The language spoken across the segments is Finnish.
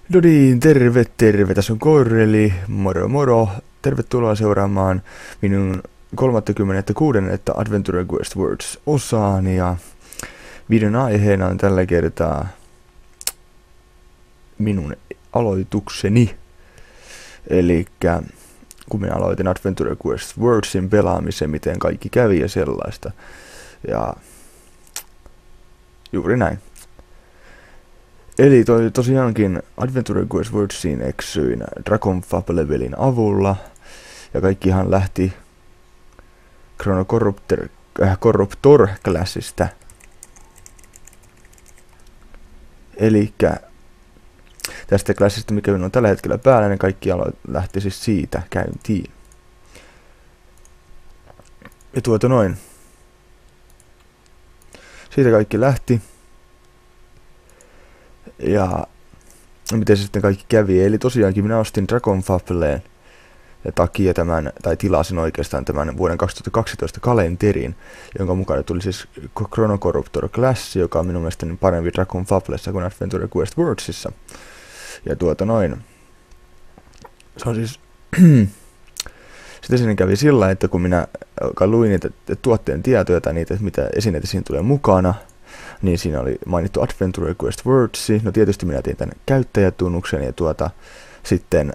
No niin, terve. Tässä on Korreli. Moro moro. Tervetuloa seuraamaan minun 36. Adventure Quest Words -osaan. Ja videon aiheena on tällä kertaa minun aloitukseni. Elikkä kun minä aloitin Adventure Quest Wordsin pelaamisen, miten kaikki kävi ja sellaista. Ja juuri näin. Eli tosiaankin Adventure Quest Wordsiin eksyin Dragonfab-levelin avulla, ja kaikkihan lähti Chrono Corruptor-klassista. Elikkä tästä klassista, mikä minun on tällä hetkellä päällä, niin kaikki lähti siis siitä käyntiin. Ja noin. Siitä kaikki lähti. Ja miten se sitten kaikki kävi, eli tosiaankin minä ostin Dragonfableen takia tämän, tai tilasin oikeastaan tämän vuoden 2012 kalenterin, jonka mukana tuli siis Chrono Corruptor Class, joka on minun mielestäni parempi Dragonfablessa kuin Adventure Quest Wordsissa. Ja noin. Se on siis sitten siinä kävi sillä, että kun minä luin niitä tuotteen tietoja tai niitä, mitä esineitä siinä tulee mukana, niin siinä oli mainittu Adventure Quest Words. No tietysti minä tein tämän käyttäjätunnuksen ja sitten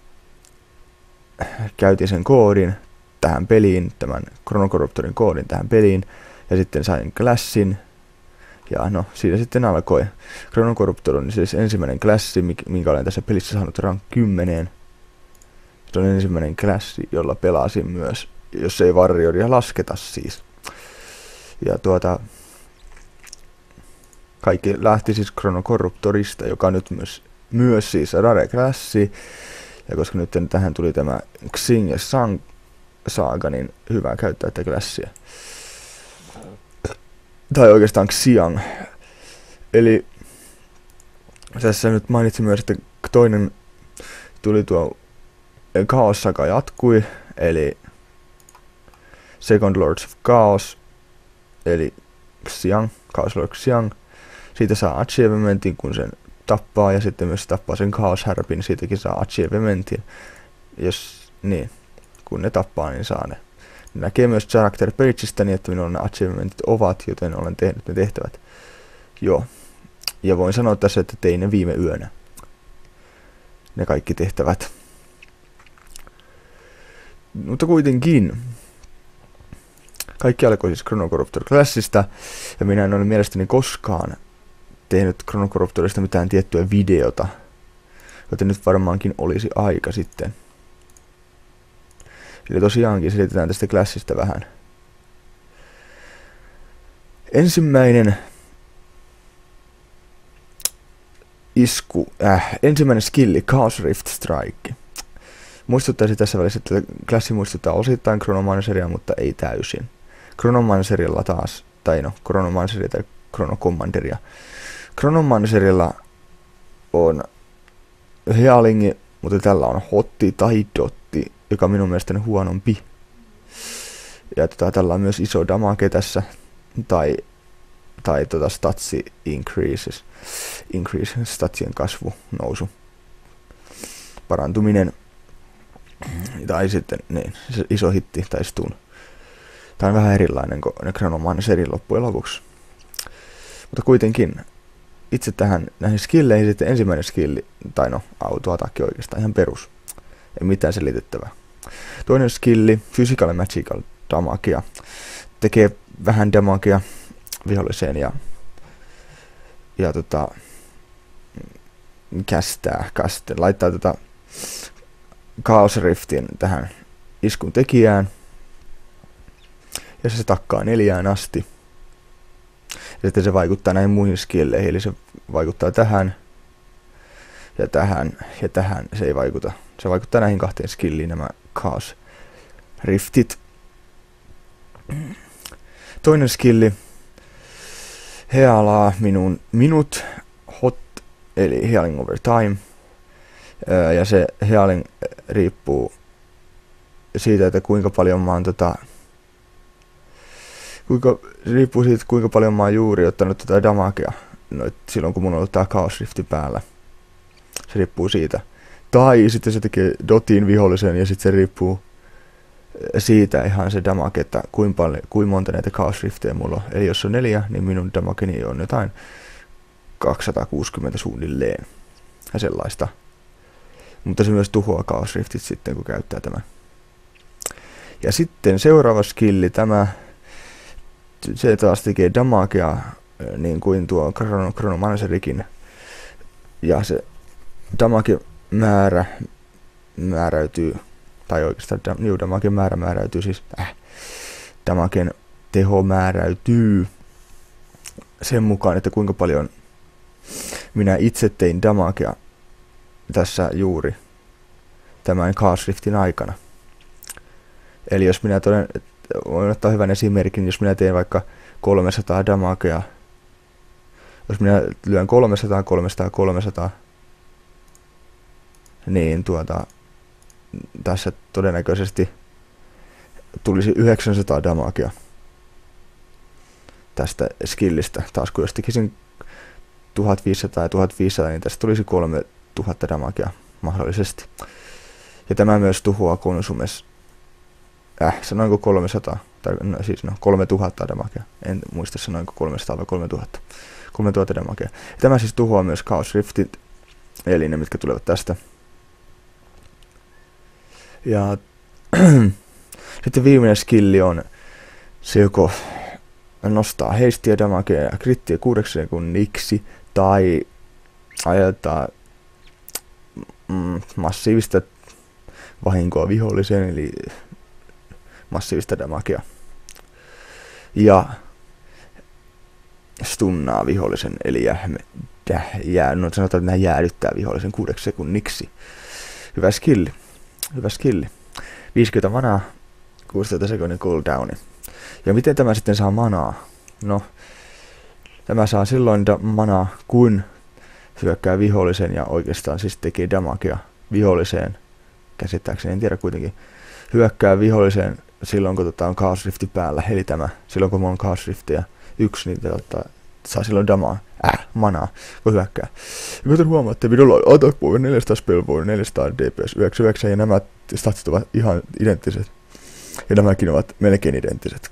käytin sen koodin tähän peliin, tämän Chrono Corruptorin koodin tähän peliin, ja sitten sain classin. Ja no, siinä sitten alkoi. Chrono Corruptor on siis ensimmäinen klassi, minkä olen tässä pelissä saanut rank 10. Se on ensimmäinen klassi, jolla pelasin myös, jos ei Warrioria lasketa siis. Ja kaikki lähti siis Chrono Corruptorista, joka on nyt myös siis Rare-klassi. Ja koska nyt tähän tuli tämä Xing ja Sang saaga, niin hyvä käyttää tätä klassia. Tai oikeastaan Xiang. Eli tässä nyt mainitsin myös, että toinen tuli tuo Chaos Saga jatkui, eli Second Lords of Chaos, eli Xiang, Chaos Lord Xiang. Siitä saa achievementin, kun sen tappaa, ja sitten myös tappaa sen Chaos Harpin, niin siitäkin saa achievementin. Niin, kun ne tappaa, niin saa ne. Näkee myös Character Pageista niin, että minulla ne achievementit ovat, joten olen tehnyt ne tehtävät. Joo. Ja voin sanoa tässä, että tein ne viime yönä. Ne kaikki tehtävät. Mutta kuitenkin. Kaikki alkoi siis Chrono Corruptor Classista, ja minä en ole mielestäni koskaan tehnyt Chrono Corruptorista mitään tiettyä videota, joten nyt varmaankin olisi aika sitten. Eli tosiaankin selitetään tästä klassista vähän. Ensimmäinen ensimmäinen skilli, Chaos Rift Strike. Muistuttaisin tässä välissä, että klassi muistuttaa osittain Chronomanceria, mutta ei täysin. Chronomancerilla taas, Chronomanceria tai Chrono Commanderia. Chronomancerilla on Healingi, mutta tällä on Hotti tai Dotti, joka on minun mielestäni huonompi. Ja tällä on myös iso damage tässä, tai statsi increase, statsien kasvu, nousu, parantuminen, tai sitten niin, se iso hitti tai stun. Tämä on vähän erilainen kuin Chronomancerin loppujen lopuksi. Mutta kuitenkin itse näihin skilleihin sitten ensimmäinen skilli, autoatakki oikeastaan ihan perus. Ei mitään selitettävää. Toinen skilli, Physical and Magical damagea. Tekee vähän damagea viholliseen ja laittaa Chaos Riftin tähän iskun tekijään. Ja se takkaa 4 asti. Ja sitten se vaikuttaa näihin muihin skilleihin, eli se vaikuttaa tähän ja tähän ja tähän. Se ei vaikuta. Se vaikuttaa näihin 2 skilliin, nämä Chaos Riftit. Toinen skilli healaa minut hot, eli healing over time. Ja se healing riippuu siitä, että kuinka paljon mä oon riippuu siitä, kuinka paljon mä oon juuri ottanut damagea silloin, kun mun on ollut tää Chaos Rifti päällä. Se riippuu siitä. Tai sitten se tekee dotin vihollisen ja sitten se riippuu siitä ihan se damage, että kuinka monta näitä Chaos Riftejä mulla on. Eli jos on 4, niin minun damageni on jotain 260 suunnilleen. Ja sellaista. Mutta se myös tuhoaa Chaos Riftit sitten, kun käyttää tämän. Ja sitten seuraava skilli, se taas tekee damagea niin kuin tuo Chronomancerikin. Ja se damage-määrä määräytyy, tai oikeastaan damagen määrä määräytyy, siis damagen teho määräytyy sen mukaan, että kuinka paljon minä itse tein damagea tässä juuri tämän Chaos Riftin aikana. Eli jos minä voin ottaa hyvän esimerkin, jos minä teen vaikka 300 damagea, jos minä lyön 300, niin tässä todennäköisesti tulisi 900 damagea tästä skillistä. Taas kun jos tekisin 1500 ja 1500, niin tästä tulisi 3000 damagea mahdollisesti. Ja tämä myös tuhoaa konsumes. Sanoinko 300? Tai siis 3000 damagea. En muista sanoinko 300 vai 3000. 3000 damagea. Ja tämä siis tuhoaa myös Chaos Riftit, eli ne mitkä tulevat tästä. Ja sitten viimeinen skilli on se joko nostaa heistiä damagea ja krittiä 6 sekunniksi tai aiheuttaa massiivista vahinkoa viholliseen, eli massiivista damagea. Ja stunnaa vihollisen, eli sanotaan, että nämä jäädyttää vihollisen 6 sekunniksi. Hyvä skilli. 50 manaa, 16 sekunnin cooldowni. Ja miten tämä sitten saa manaa? No, tämä saa silloin manaa, kun hyökkää vihollisen ja oikeastaan siis tekee damagea viholliseen. Käsittääkseni, en tiedä kuitenkin. Hyökkää viholliseen silloin, kun on Chaos Rifti päällä. Eli silloin, kun mulla on Chaos Riftiä 1, niin saa silloin manaa, kun hyökkää. Ja kuten huomaatte, videolla on attack power 400, spell power 400, DPS 99, ja nämä statsit ovat ihan identtiset. Ja nämäkin ovat melkein identtiset.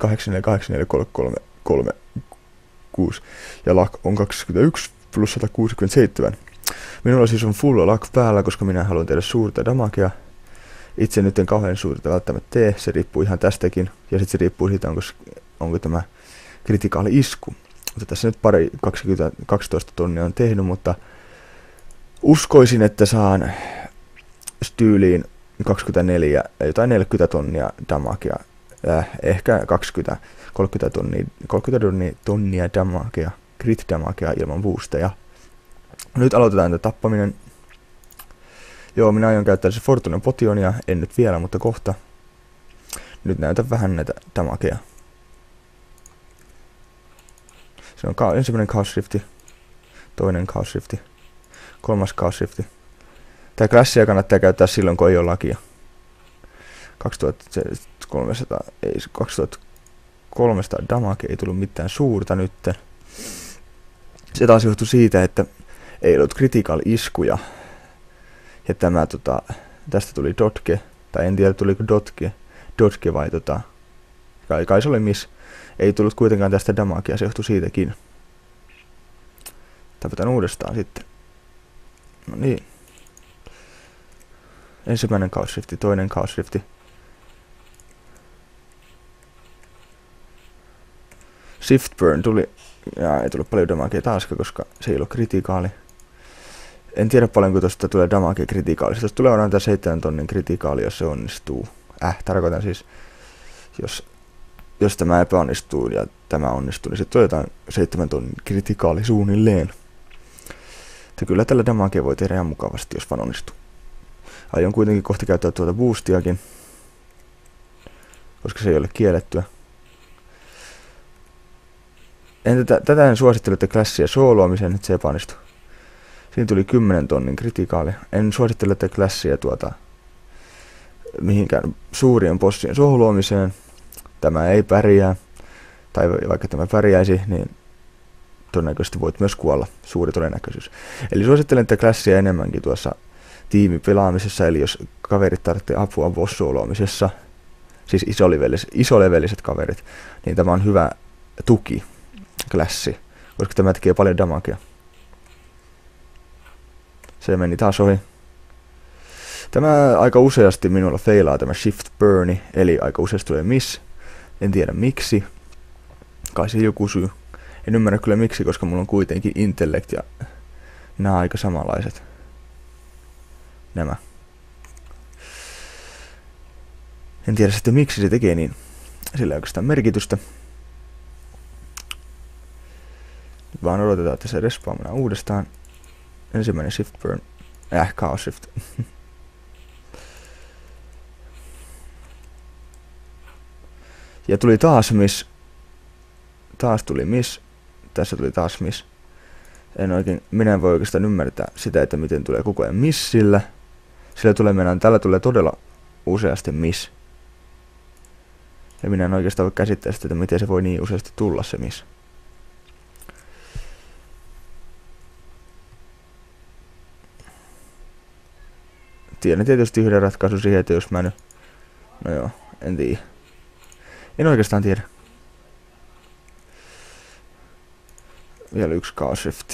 84843336. Ja luck on 21 plus 167. Minulla siis on full luck päällä, koska minä haluan tehdä suurta damagea. Itse nyt en kauhean suurta välttämättä tee, se riippuu ihan tästäkin. Ja sitten se riippuu siitä, onko tämä kritikaali isku. Mutta tässä nyt 12 tonnia on tehnyt, mutta uskoisin, että saan tyyliin 24, jotain 40 tonnia damagea. Ehkä 30 tonnia damagea, crit damagea ilman boosteja. Nyt aloitetaan tämä tappaminen. Joo, minä aion käyttää se Fortunen Potionia, en nyt vielä, mutta kohta. Nyt näytän vähän näitä damagea. Se on ensimmäinen Chaos Rifti, toinen Chaos Rifti, kolmas Chaos Rifti. Tää klassia kannattaa käyttää silloin, kun ei ole lakia. 2300 damage, ei tullut mitään suurta nytten. Se taas johtui siitä, että ei ollut critical iskuja. Ja tämä tästä tuli dodge, tai en tiedä tuliko dodge vai kai se oli miss. Ei tullut kuitenkaan tästä damagea, se johtui siitäkin. Tapetaan uudestaan sitten. No niin. Ensimmäinen Chaos Rifti, toinen Chaos Rifti. Shift Burn tuli, ja ei tullut paljon damagea taas, koska se ei ollut kritikaali. En tiedä paljonko tuosta tulee damagea kritikaali. Tuosta tulee aina tämä 7 tonnin kritikaali, jos se onnistuu. Tarkoitan siis, jos tämä epäonnistuu ja tämä onnistuu, niin sitten tulee jotain 7 tonnin kritikaali suunnilleen. Että kyllä tällä damagea voi tehdä ihan mukavasti, jos vaan onnistuu. Aion kuitenkin kohta käyttää tuota boostiakin, koska se ei ole kiellettyä. Tätä en suosittele, että klassia sooloamiseen, että se epäonnistuu. Siinä tuli 10 tonnin kritikaali. En suosittele, että klassia mihinkään suurien bossien sooloamiseen. Tämä ei pärjää. Tai vaikka tämä pärjäisi, niin todennäköisesti voit myös kuolla, suuri todennäköisyys. Eli suosittelen tätä klassia enemmänkin tuossa tiimipelaamisessa, eli jos kaverit tarvitsee apua boss-soloamisessa, siis isoleveliset kaverit, niin tämä on hyvä tuki klassi, koska tämä tekee paljon damagea. Se meni taas ohi. Tämä aika useasti minulla feilaa tämä shift burni, eli aika useasti tulee miss. En tiedä miksi. Kai se joku syy. En ymmärrä kyllä miksi, koska mulla on kuitenkin intellect ja nämä aika samanlaiset. Nämä. En tiedä sitten miksi se tekee niin. Sillä ei oikeastaan merkitystä. Nyt vaan odotetaan, että se respawnaa uudestaan. Ensimmäinen shift burn. Chaos shift. Ja tuli taas miss. Taas tuli miss. Tässä tuli taas miss. Minä en voi oikeastaan ymmärtää sitä, että miten tulee koko ajan missillä. Tällä tulee todella useasti miss. Ja minä en oikeastaan voi käsittää sitä, että miten se voi niin useasti tulla se miss. Tiedän tietysti yhden ratkaisun siihen, että jos mä nyt... No joo, en tiedä. En oikeastaan tiedä. Vielä yksi chaos shift.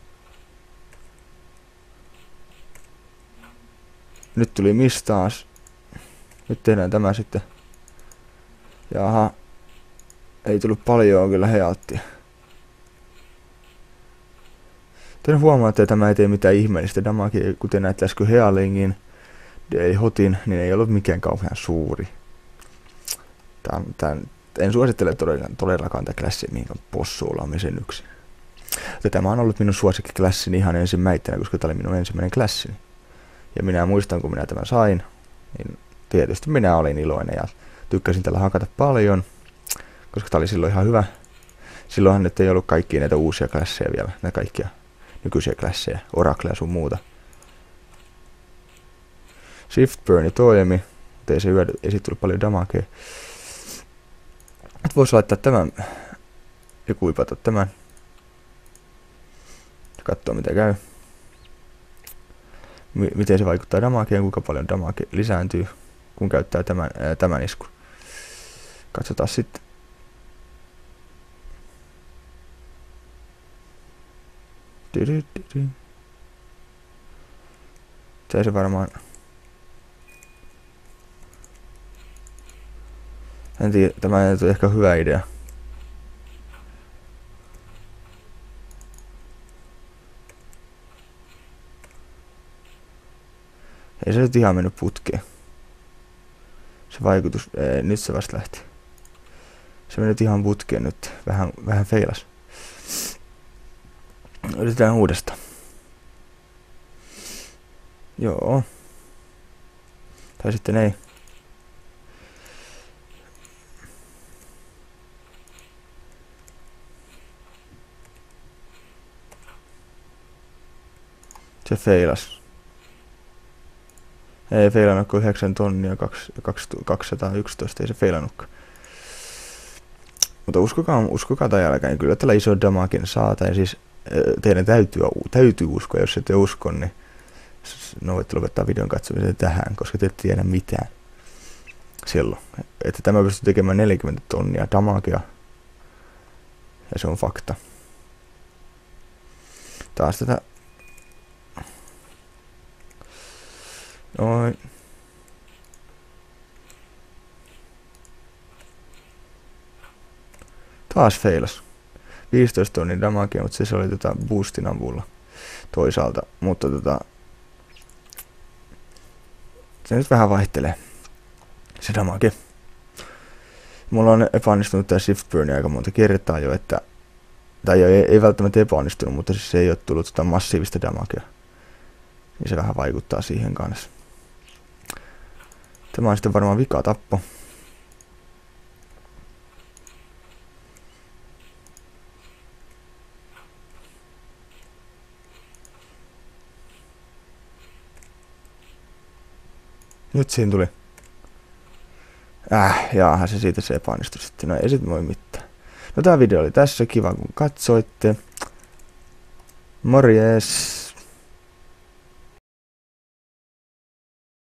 Nyt tuli miss taas. Nyt tehdään tämä sitten. Jaha. Ei tullut paljon kyllä healttia. Teidän huomaatte, että tämä ei tee mitään ihmeellistä damagea, kuten näette äsken Healingin, Hotin, niin ei ollut mikään kauhean suuri. En suosittele todellakaan tätä klassia mihinkään possuulaamisen yksin. Tämä on ollut minun suosikkiklassini ihan ensimmäisenä, koska tämä oli minun ensimmäinen klassini. Ja minä muistan, kun minä tämän sain, niin tietysti minä olin iloinen ja tykkäsin tällä hakata paljon, koska tämä oli silloin ihan hyvä. Silloinhan nyt ei ollut kaikkia näitä uusia klasseja vielä, näitä kaikkia nykyisiä klasseja, Oracle ja sun muuta. Shift burni toimi, mutta ei siitä tullut paljon damagea. Nyt voisi laittaa tämän ja kuipata tämän. Katsoa mitä käy. Miten se vaikuttaa damageen, kuinka paljon damage lisääntyy, kun käyttää tämän iskun. Katsotaan sitten. Se varmaan... En tiedä, tämä ei ole ehkä hyvä idea. Ei se nyt ihan mennyt putkeen. Se vaikutus... nyt se vasta lähti. Se meni nyt ihan putkeen nyt. Vähän feilas. Yritetään uudestaan. Joo. Tai sitten ei. Se feilas. Ei feilannut kuin 9 tonnia 211, ei se feilannutkaan. Mutta uskokaa tai älkää, niin kyllä tällä iso damagen saa, tai siis teidän täytyy uskoa, jos ette usko, niin voitte lopettaa videon katsomisen tähän, koska te ette tiedä mitään silloin. Että tämä pystyy tekemään 40 tonnia damagea, ja se on fakta. Taas tätä... Noin. Taas feilas. 15 tonnin damagea, mutta se oli boostin avulla toisaalta. Mutta se nyt vähän vaihtelee. Se damage. Mulla on epäonnistunut tää shift burn aika monta kertaa jo, että... Tai ei välttämättä epäonnistunut, mutta siis se ei ole tullut massiivista damagea. Niin se vähän vaikuttaa siihen kanssa. Tämä on sitten varmaan vikatappo. Nyt siinä tuli. Jaahan se siitä se epäonnistui sitten. No ei sit voi mitään. No tää video oli tässä. Kiva kun katsoitte. Morjes!